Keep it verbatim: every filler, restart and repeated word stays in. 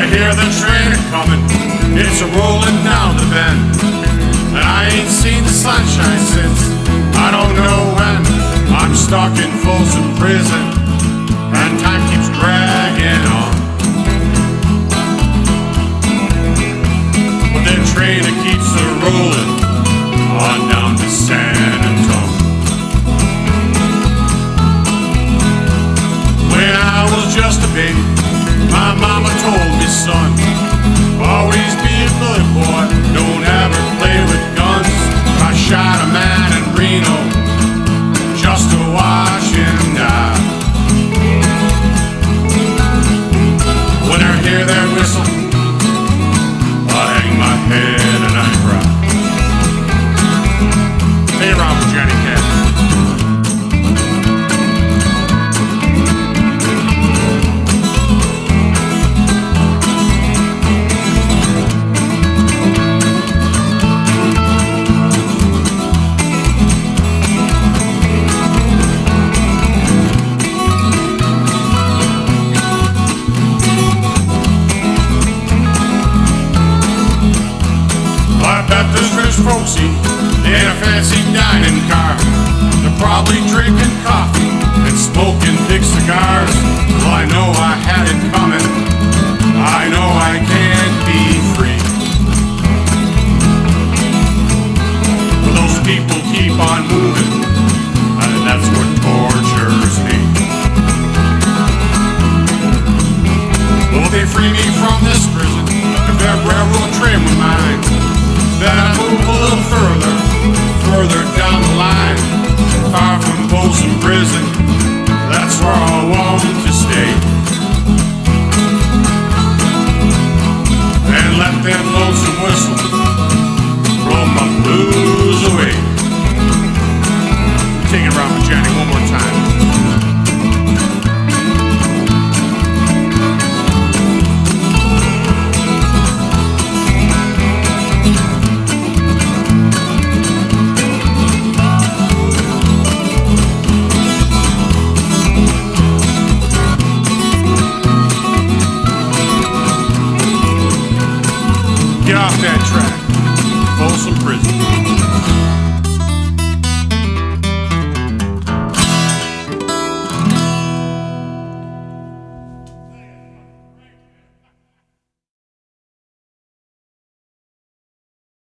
hear the train a-comin', it's a-rollin' down the bend. And I ain't seen the sunshine since I don't know when. I'm stuck in Folsom Prison, and time keeps dragging on. But that train that keeps a-rollin' on down to San Antonio. When I was just a baby, my mama told me, son, always be a good boy, don't ever play with guns. I shot a man in Reno just to watch him die. When I hear their whistle, I hang my head and I cry. Hey, Robert, Johnny Cat. Folksy in a fancy dining car. They're probably drinking coffee and smoking big cigars. Well, I know I had it coming, I know I can't be free. But those people keep on moving, and that's what tortures me. Will they free me from this prison if that railroad train was mine? Then I move a little further, further down the line, far from Folsom Prison, that's where I want to stay. And let them lonesome whistles blow my blues away. Take it, Robert Johnny, one more time.